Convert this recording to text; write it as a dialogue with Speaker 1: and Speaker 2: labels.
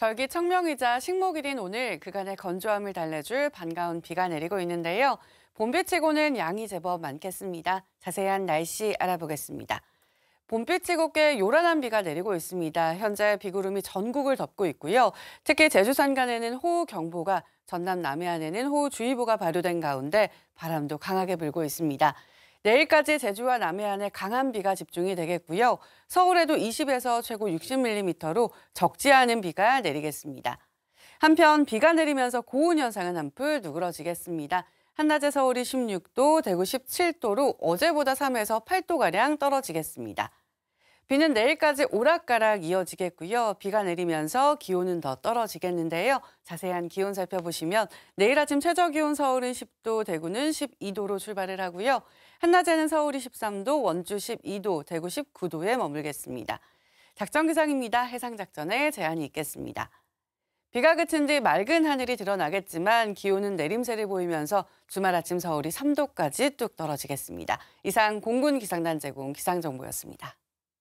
Speaker 1: 절기청명이자 식목일인 오늘 그간의 건조함을 달래줄 반가운 비가 내리고 있는데요. 봄비치고는 양이 제법 많겠습니다. 자세한 날씨 알아보겠습니다. 봄비치고 꽤 요란한 비가 내리고 있습니다. 현재 비구름이 전국을 덮고 있고요. 특히 제주 산간에는 호우경보가, 전남 남해안에는 호우주의보가 발효된 가운데 바람도 강하게 불고 있습니다. 내일까지 제주와 남해안에 강한 비가 집중이 되겠고요. 서울에도 20에서 최고 60mm로 적지 않은 비가 내리겠습니다. 한편 비가 내리면서 고온 현상은 한풀 누그러지겠습니다. 한낮에 서울이 16도, 대구 17도로 어제보다 3에서 8도가량 떨어지겠습니다. 비는 내일까지 오락가락 이어지겠고요. 비가 내리면서 기온은 더 떨어지겠는데요. 자세한 기온 살펴보시면 내일 아침 최저기온 서울은 10도, 대구는 12도로 출발을 하고요. 한낮에는 서울이 13도, 원주 12도, 대구 19도에 머물겠습니다. 작전기상입니다. 해상작전에 제한이 있겠습니다. 비가 그친 뒤 맑은 하늘이 드러나겠지만 기온은 내림세를 보이면서 주말 아침 서울이 3도까지 뚝 떨어지겠습니다. 이상 공군기상단 제공 기상정보였습니다.